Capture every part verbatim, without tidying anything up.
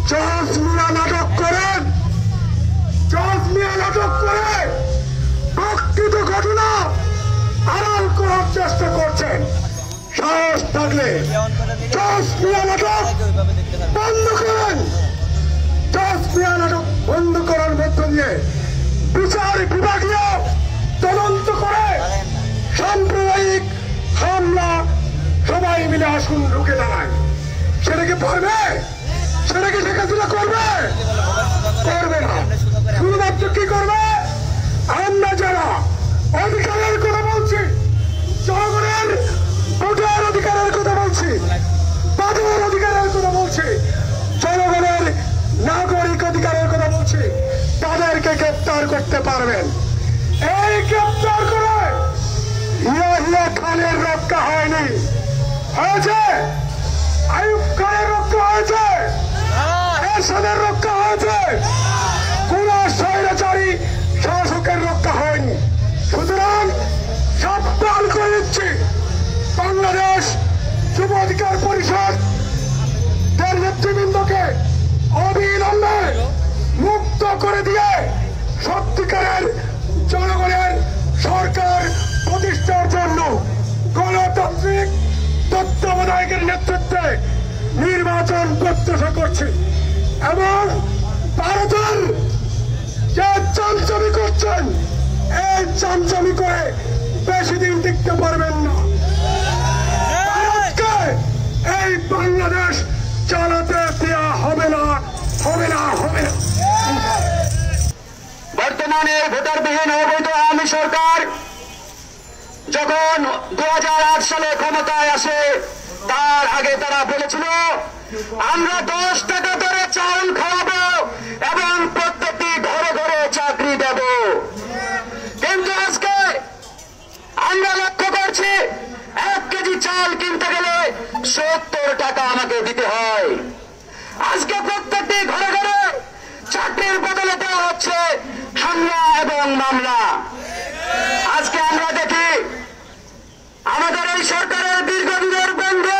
জজ মিয়া নাটক করেন, জজ মিয়া নাটক করে প্রকৃত ঘটনা আড়াল করার চেষ্টা করছেন। সাহস থাকলে জজ মিয়া নাটক বন্ধ করেন। জজ মিয়া নাটক বন্ধ করার মধ্য দিয়ে বিচার বিভাগীয় তদন্ত করে সাম্প্রদায়িক হামলা সবাই মিলে আসুন রুখে দাঁড়ায়। সেটাকে পারবে? সেটাকে শেখ হাসিনা করবে? করবে না। শুধুমাত্র কি করবে? আমরা যারা অধিকারের কথা বলছি, জনগণের ভোটের অধিকারের কথা বলছি, বাজার অধিকারের কথা বলছি, জনগণের নাগরিক অধিকারের কথা বলছি, তাদেরকে গ্রেপ্তার করতে পারবেন। এই গ্রেপ্তার করে ইয়াহিয়া খানের রক্ষা হয়নি, হয়েছে আইয়ুব খানের রক্ষা হয়েছে, এরশাদের রক্ষা হয়েছে, কোন স্বৈরাচারী শাসকের রক্ষা হয়নি। সুতরাং সাবধান করে দিচ্ছি, বাংলাদেশ যুব অধিকার পরিষদ তার নেতৃবৃন্দকে অবিলম্বে মুক্ত করে দিয়ে সত্যিকারের জনগণের সরকার প্রতিষ্ঠার জন্য গণতান্ত্রিক তত্ত্বাবধায়কের নেতৃত্বে নির্বাচন প্রত্যাশা করছি। এবং ভারতের যে চামচামি করছেন, এই চামচামি করে বেশি দিন টিকতে পারবেন না। ভারতকে এই বাংলাদেশ চালাতে দেওয়া হবে না, হবে না, হবে না। বর্তমানে ভোটারবিহীন অবৈধ আওয়ামী সরকার যখন দু হাজার আট সালে ক্ষমতায় আসে, তার আগে তারা বলেছিল আমরা দশ টাকা করে চাউল খাওয়াবো এবং প্রত্যেকটি ঘরে ঘরে চাকরি দেব। কিন্তু আজকে আমরা লক্ষ্য করছি এক কেজি চাল কিনতে গেলে সত্তর টাকা আমাকে দিতে হয়। আজকে প্রত্যেকটি ঘরে ঘরে চাকরির বদলে দেওয়া হচ্ছে হামলা এবং মামলা। আজকে আমরা দেখি আমাদের এই সরকারের দীর্ঘদিনের বন্ধু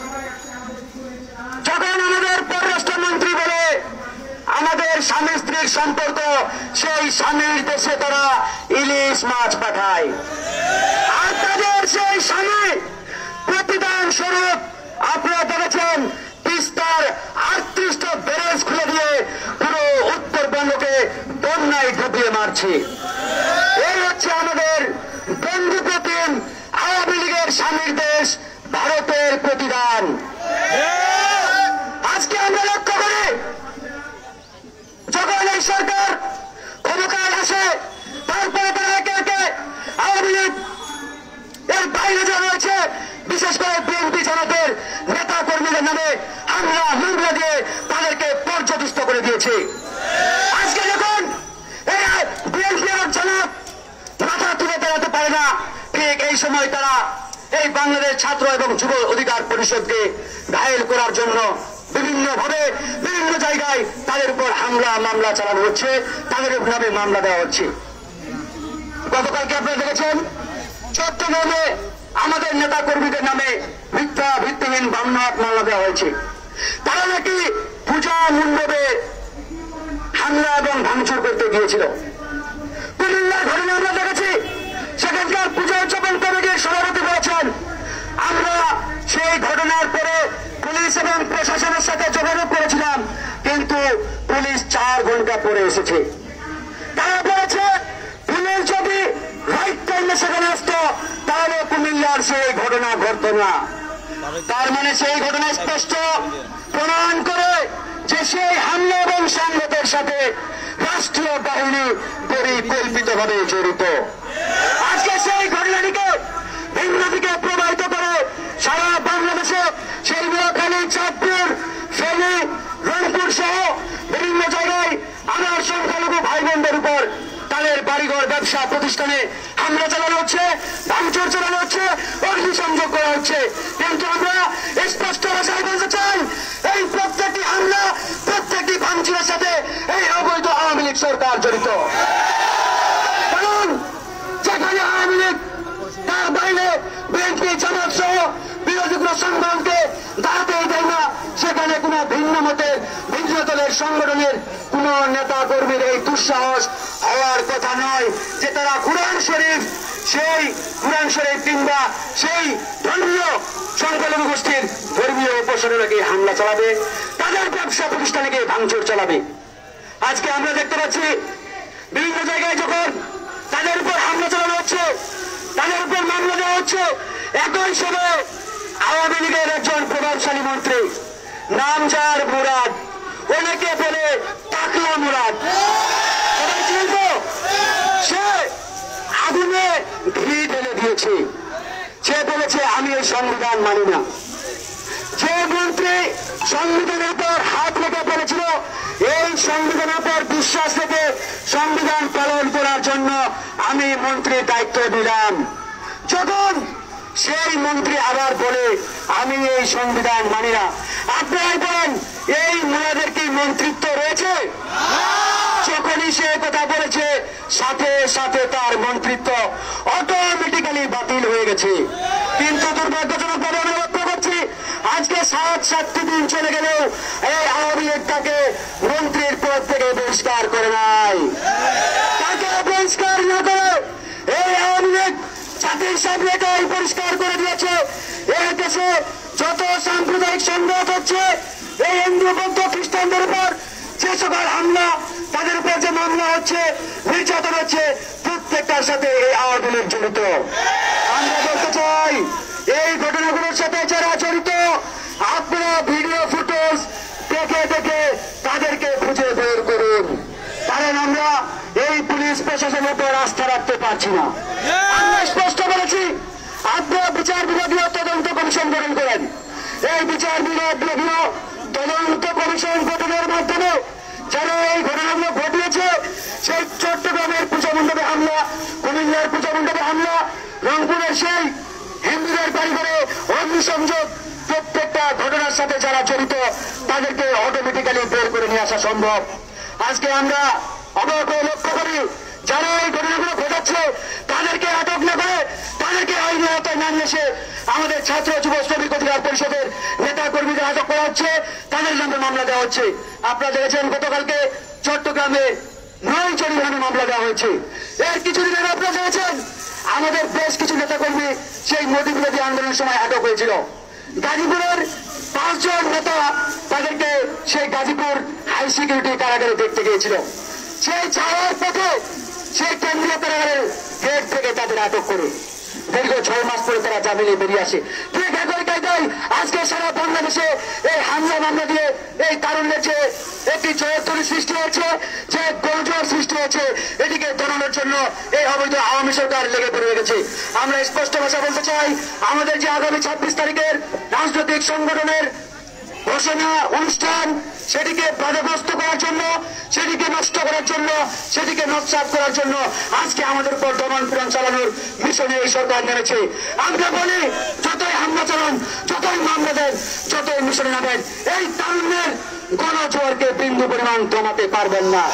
যখন আমাদের পররাষ্ট্রমন্ত্রী বলে আমাদের স্বামী স্ত্রীর সম্পর্ক, সেই স্বামীর দেশে তারা ইলিশ মাছ পাঠায়। আর তাদের সেই স্বামী প্রতিদান স্বরূপ আপনারা দেখেছেন তিস্তার আটত্রিশটা ব্যারেজ খুলে দিয়ে পুরো উত্তরবঙ্গকে বন্যায় ডুবিয়ে মারছে। এই হচ্ছে আমাদের বন্ধুপ্রতিম আওয়ামী লীগের স্বামীর দেশ ভারতের প্রতিদান। আজকে আমরা লক্ষ্য করি যখন এই সরকার ক্ষমতায় আসে, তারপরে তারা একে একে আওয়ামী লীগ এর বাইরে যা রয়েছে, বিশেষ করে বিএনপি জামাতের নেতা কর্মীদের নামে হামলা মামলা দিয়ে তাদেরকে পর্যদস্ত করে দিয়েছে। আজকে যখন বিএনপি আর জামাত মাথা তুলে দাঁড়াতে পারে না, ঠিক এই সময় তারা এই বাংলাদেশ ছাত্র এবং যুব অধিকার পরিষদকে ঘায়েল করার জন্য বিভিন্ন ভাবে বিভিন্ন জায়গায় তাদের উপর হামলা মামলা চালানো হচ্ছে, তাদের নামে মামলা দেওয়া হচ্ছে। গতকালকে আপনারা দেখেছেন চট্টগ্রামে আমাদের নেতা কর্মীদের নামে মিথ্যা ভিত্তিহীন বামনাথ মামলা দেওয়া হয়েছে। তারা নাকি পূজা মণ্ডপে হামলা এবং ভাঙচুর করতে গিয়েছিল। কুমিল্লার ঘটনা আমরা দেখেছি, সেখানকার পূজা উদযাপন কমিটির সভাপতি বলেছেন আমরা সেই ঘটনার পরে পুলিশ এবং প্রশাসনের সাথে যোগাযোগ করেছিলাম, কিন্তু পুলিশ চার ঘন্টা পরে এসেছে। তারা বলেছে পুলিশ যদি রাইট টাইমে সেখানে আসতো তাহলে কুমিল্লার সেই ঘটনা ঘটত না। তার মানে সেই ঘটনা স্পষ্ট প্রমাণ করে যে সেই হামলা এবং সংঘাতের সাথে রাষ্ট্রীয় বাহিনী পরিকল্পিতভাবে জড়িত। আজকে সেই ঘটনাটিকে ভিন্ন দিকে প্রবাহিত করে সারা বাংলাদেশে সেই নোয়াখালী, চাঁদপুর, ফেনী, রংপুর সহ বিভিন্ন জায়গায় আমার সংখ্যালঘু ভাই বোনদের উপর তাদের বাড়িঘর ব্যবসা প্রতিষ্ঠানে হামলা চালানো হচ্ছে, ভাঙচুর চালানো হচ্ছে, অগ্নিসংযোগ করা হচ্ছে। কিন্তু আমরা স্পষ্ট ভাষায় বলতে চাই এই প্রত্যেকটি হামলা, প্রত্যেকটি ভাঙচুরের সাথে এই অবৈধ আওয়ামী লীগ সরকার জড়িত। কারণ যেখানে আওয়ামী লীগ তার বাইরে বিএনপি জামাত সহ বিরোধী কোনো সংগঠনকে দাঁড়াতেই দেয় না, সেখানে কোনো ভিন্ন মতের ভিন্ন দলের দলের সংগঠনের কোন নেতা কর্মীর এই দুঃসাহস হওয়ার কথা নয় যে তারা কুরআন শরীফ সেই কুরআন শরীফ কিংবা সেই ধর্মীয় সংখ্যালঘু গোষ্ঠীর ধর্মীয় উপাসনাকে হামলা চালাবে, তাদের ব্যবসা প্রতিষ্ঠানে গিয়ে ভাঙচুর চালাবে। আজকে আমরা দেখতে পাচ্ছি বিভিন্ন জায়গায় যখন তাদের উপর হামলা চালানো হচ্ছে, তাদের উপর মামলা দেওয়া হচ্ছে, একই সময় আওয়ামী লীগের একজন প্রভাবশালী মন্ত্রী নাম যার মুরাদ, অনেকে বলে টাকলা মুরাদ, সে আগুনে ঘি ঢেলে দিয়েছে। সে বলেছে আমি এই সংবিধান মানি না। যে মন্ত্রী সংবিধানের উপর হাত রেখে বলেছিল এই সংবিধানের উপর বিশ্বাস রেখে সংবিধান পালন করার জন্য আমি মন্ত্রীর দায়িত্ব দিলাম, যখন সেই মন্ত্রী আবার বলে আমি এই সংবিধান মানি না, আপনারাই বলেন এই মুরাদের কি মন্ত্রিত্ব রয়েছে? যখনই সে কথা বলেছে সাথে সাথে তার মন্ত্রিত্ব অটোমেটিক্যালি বাতিল হয়ে গেছে। কিন্তু দুর্ভাগ্যজনক ভাবে আমি লক্ষ্য করছি আজকে সাত সাতটি দিন চলে গেলেও এই আওয়ামী লীগ তাকে মন্ত্রীর পদ থেকে বহিষ্কার করে নাই। তাকে বহিষ্কার না করে এই আওয়ামী লীগ জাতির সামনে এটাই পরিষ্কার করে দিয়েছে এই দেশে যত সাম্প্রদায়িক সংঘাত হচ্ছে, এই হিন্দু বৌদ্ধ খ্রিস্টানদের উপর যে সকল হামলা, তাদের উপর যে মামলা হচ্ছে, নির্যাতন হচ্ছে, প্রত্যেকটার সাথে এই আওয়ামী লীগ জড়িত। আমরা বলতে চাই এই ঘটনাগুলোর সাথে যারা জড়িত আপনারা ভিডিও ফুটেজ দেখে দেখে তাদেরকে খুঁজে বের করুন, কারণ আমরা এই পুলিশ প্রশাসনের উপর আস্থা রাখতে পারছি না। আমরা স্পষ্ট বলেছি আপনারা বিচার বিভাগীয় তদন্ত কমিশন গঠন করেন। এই বিচার বিভাগীয় তদন্ত কমিশন গঠনের মাধ্যমে যারা এই ঘটনাগুলো ঘটিয়েছে, সেই চট্টগ্রামের পূজা মণ্ডপে হামলা, কুমিল্লার পূজা মণ্ডপে হামলা, রংপুরের সেই হিন্দুদের বাড়িঘরে অগ্নিসংযোগ, প্রত্যেকটা ঘটনার সাথে যারা জড়িত তাদেরকে অটোমেটিক্যালি বের করে নিয়ে আসা সম্ভব। আজকে আমরা অবাক হয়ে লক্ষ্য করি যারা এই ঘটনাগুলো ঘটাচ্ছে তাদেরকে আটক না করে তাদেরকে আইনের আওতায় না নিয়ে এসে আমাদের ছাত্র যুব শ্রমিক অধিকার পরিষদের নেতা কর্মীদের আটক করা হচ্ছে, তাদের নামে মামলা দেওয়া হচ্ছে। আপনারা দেখেছেন গতকালকে চট্টগ্রামে নয় জনের নামে মামলা দেওয়া হয়েছে। এর কিছুদিন আগে আপনারা দেখেছেন আমাদের বেশ কিছু নেতা কর্মী সেই মোদী বিরোধী আন্দোলনের সময় আটক হয়েছিল। গাজীপুরের পাঁচজন নেতা তাদেরকে সেই গাজীপুর হাই সিকিউরিটি কারাগারে দেখতে গিয়েছিল। সেই যাওয়ার পথে সেই কেন্দ্রীয় কারাগারের গেট থেকে তাদের আটক করে দীর্ঘ ছয় মাস পরে তারা জামিনে বেরিয়ে আসে। ঠিক একই কায়দায় আজকে সারা বাংলাদেশে এই হামলা মামলা দিয়ে এই তারুণ্যের যে একটি জয়ধ্বনি সৃষ্টি হয়েছে, যে গোলজোয়ার সৃষ্টি হয়েছে, এটিকে দমানোর জন্য এই অবৈধ আওয়ামী সরকার লেগে পড়ে গেছে। আমরা স্পষ্ট ভাষা বলতে চাই আমাদের যে আগামী ছাব্বিশ তারিখের রাজনৈতিক সংগঠনের ঘোষণা অনুষ্ঠান, সেটিকে বাধাগ্রস্ত করার জন্য, সেটিকে নষ্ট করার জন্য, সেটিকে নস্যাৎ করার জন্য আজকে আমাদের উপর দমন পীড়ন চালানোর মিশনে এই সরকার নেমেছে। আমরা বলি যতই হামলা চালান, যতই মামলা দেন, যতই মিশনে নামেন, এই তারুণ্যের গণজোয়ারকে বিন্দু পরিমাণ দমাতে পারবেন না।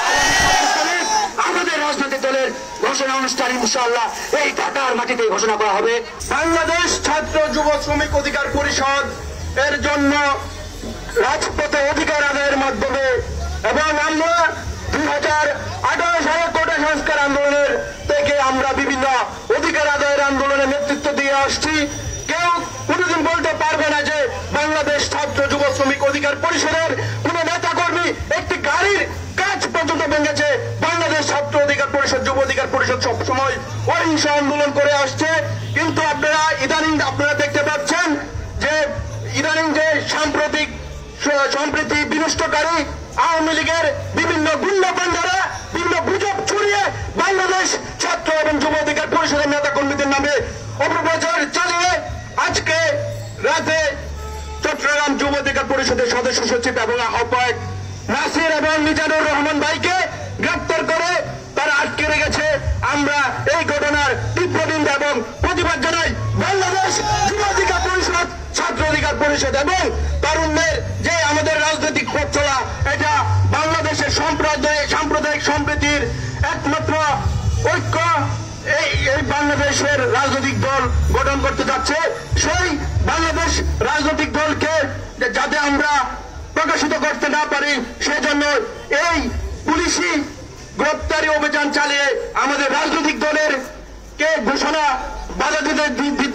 আমাদের রাজনৈতিক দলের ঘোষণা অনুষ্ঠান ইনশাআল্লাহ এই ঢাকার মাটিতে ঘোষণা করা হবে। বাংলাদেশ ছাত্র যুব শ্রমিক অধিকার পরিষদ এর জন্য রাজপথে অধিকার আদায়ের মাধ্যমে এবং আমরা দুই হাজার আঠারো সালে কোটা সংস্কার আন্দোলনের থেকে আমরা বিভিন্ন অধিকার আদায়ের আন্দোলনে নেতৃত্ব দিয়ে আসছি। কেউ কোনোদিন বলতে পারবে না যে বাংলাদেশ ছাত্র যুব শ্রমিক অধিকার পরিষদের কোন নেতা কর্মী একটি গাড়ির কাজ পর্যন্ত ভেঙেছে। বাংলাদেশ ছাত্র অধিকার পরিষদ, যুব অধিকার পরিষদ সবসময় অহিংস আন্দোলন করে আসছে। কিন্তু আপনারা ইদানিং আপনারা দেখতে পাচ্ছেন যে ইদানিং যে সাম্প্রতিক সম্প্রীতি বিনষ্টকারী আওয়ামী লীগের বিভিন্ন গুন্ডা পান্ডারা বিভিন্ন গুজব ছড়িয়ে বাংলাদেশ ছাত্র এবং যুব অধিকার পরিষদের নেতা কর্মীদের নামে অপপ্রচার চালিয়ে আজকে রাতে চট্টগ্রাম যুব অধিকার পরিষদের সদস্য সচিব এবং আহ্বায়ক নাসির এবং মিজানুর রহমান ভাইকে গ্রেপ্তার করে তারা আটকে রেখেছে। আমরা এই ঘটনার তীব্র নিন্দা এবং প্রতিবাদ জানাই। বাংলাদেশ যুব অধিকার পরিষদ, ছাত্র অধিকার পরিষদ এবং তারুণ্যের যে আমাদের রাজনৈতিক পথ চলা, এটা বাংলাদেশের সাম্প্রদায়িক সাম্প্রদায়িক সম্প্রীতির একমাত্র ঐক্য। এই এই বাংলাদেশের রাজনৈতিক দল গঠন করতে যাচ্ছে। সেই বাংলাদেশ রাজনৈতিক দলকে যাতে আমরা প্রকাশিত করতে না পারি করি। সেজন্য এই পুলিশি গ্রেপ্তারি অভিযান চালিয়ে আমাদের রাজনৈতিক দলের কে ঘোষণা বাধা দিতে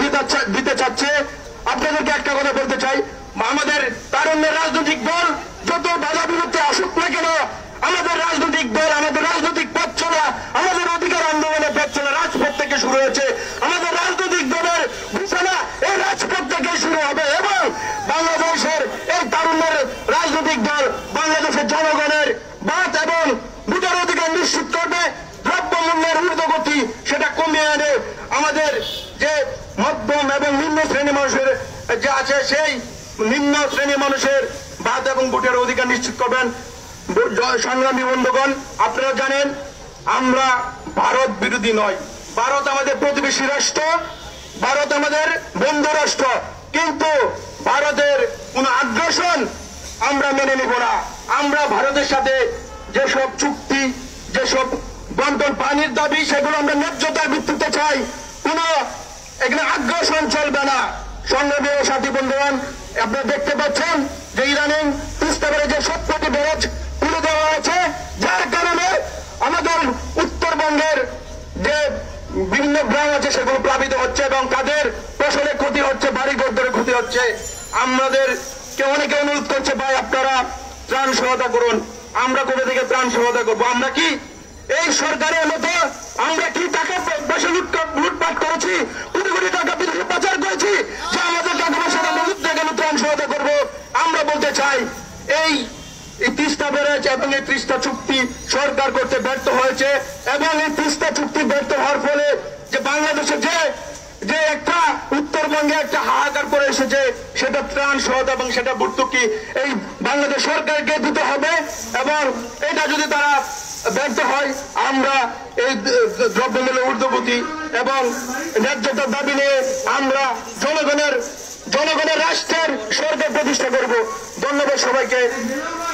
দিতে চাচ্ছে। আপনাদেরকে একটা কথা বলতে চাই, আমাদের তারুণ্যের রাজনৈতিক দল যত বাধা বিরুদ্ধে আসুক না কেন, আমাদের রাজনৈতিক দল, আমাদের রাজনৈতিক পথ চলা, আমাদের অধিকার আন্দোলনের পথ চলা রাজপথ থেকে শুরু হয়েছে। আমাদের রাজনৈতিক দলের ঘোষণা এই রাজপথ থেকে শুরু হবে এবং বাংলাদেশের এই তারুণ্যের রাজনৈতিক দল বাংলাদেশের জনগণের বাদ এবং ভোটের অধিকার নিশ্চিত করবে। দ্রব্যমূল্যের ঊর্ধ্বগতি সেটা কমিয়ে আনে আমাদের যে মধ্যম এবং নিম্ন শ্রেণী মানুষের যে আছে সেই নিম্ন শ্রেণীর মানুষের বাদ এবং ভোটের অধিকার নিশ্চিত করবেন। সংগ্রামী বন্ধুগণ, আপনারা জানেন আমরা ভারত বিরোধী নয়। ভারত আমাদের প্রতিবেশী রাষ্ট্র, ভারত আমাদের বন্ধু রাষ্ট্র, কিন্তু ভারতের কোন আগ্রাসন আমরা মেনে নিব না। আমরা ভারতের সাথে যেসব চুক্তি, যেসব বন্টন পানির দাবি, সেগুলো আমরা ন্যায্যতার ভিত্তিতে চাই। কোন এখানে আগ্রাসন চলবে না। সংগ্রামী সাথী বন্ধুগণ, আপনারা দেখতে পাচ্ছেন যে ইদানিং তিস্তাবারে যে সত্তরটি ব্যারেজ তুলে দেওয়া হয়েছে, যার কারণে আমাদের উত্তরবঙ্গের যে বিভিন্ন গ্রাম আছে সেগুলো প্লাবিত হচ্ছে এবং তাদের ফসলের ক্ষতি হচ্ছে, বাড়ি ঘর ক্ষতি হচ্ছে। আমাদেরকে অনেকে অনুরোধ করছে, ভাই আপনারা ত্রাণ সহায়তা করুন। আমরা কোথা থেকে ত্রাণ সহায়তা করবো? আমরা কি এই সরকারের মতো আমরা কি টাকা পয়সা লুটপাট করেছি, কোটি কোটি টাকা বিদেশে পাচার করেছি যে আমাদের টাকা পয়সা লুটতে গেলে ত্রাণ সহায়তা করবো? আমরা বলতে চাই এই তিস্তা ব্যারেজ এবং এই তিস্তা চুক্তি সরকার করতে ব্যর্থ হয়েছে এবং এই তিস্তা চুক্তি ব্যর্থ হওয়ার ফলে যে বাংলাদেশে যে যে একটা উত্তরবঙ্গে একটা হাহাকার করে এসেছে, সেটা ত্রাণ সহায়তা এবং সেটা ভর্তুকি এই বাংলাদেশ সরকারকে দিতে হবে এবং এটা যদি তারা ব্যর্থ হয়, আমরা এই দ্রব্যমূল্যের ঊর্ধ্বগতি এবং ন্যায্যতার দাবি নিয়ে আমরা জনগণের জনগণের রাষ্ট্রের সরকার প্রতিষ্ঠা করব। ধন্যবাদ সবাইকে।